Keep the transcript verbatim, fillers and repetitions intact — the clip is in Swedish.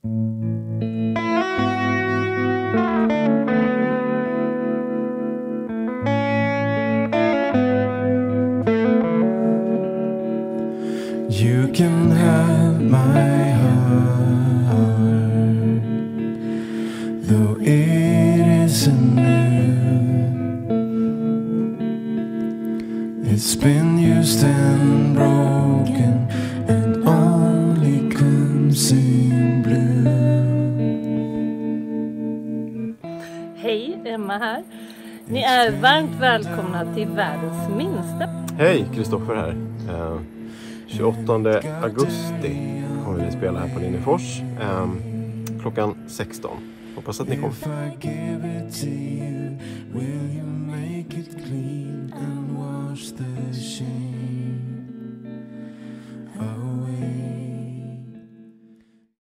You can have my heart, though it isn't new. It's been used and broken and only comes in blue. Hej, Emma här. Ni är varmt välkomna till världens minsta. Hej, Kristoffer här. Uh, tjugoåttonde augusti kommer vi spela här på Linnefors. Uh, klockan sexton. Hoppas att ni kommer. Will you make it clean and wash the shame?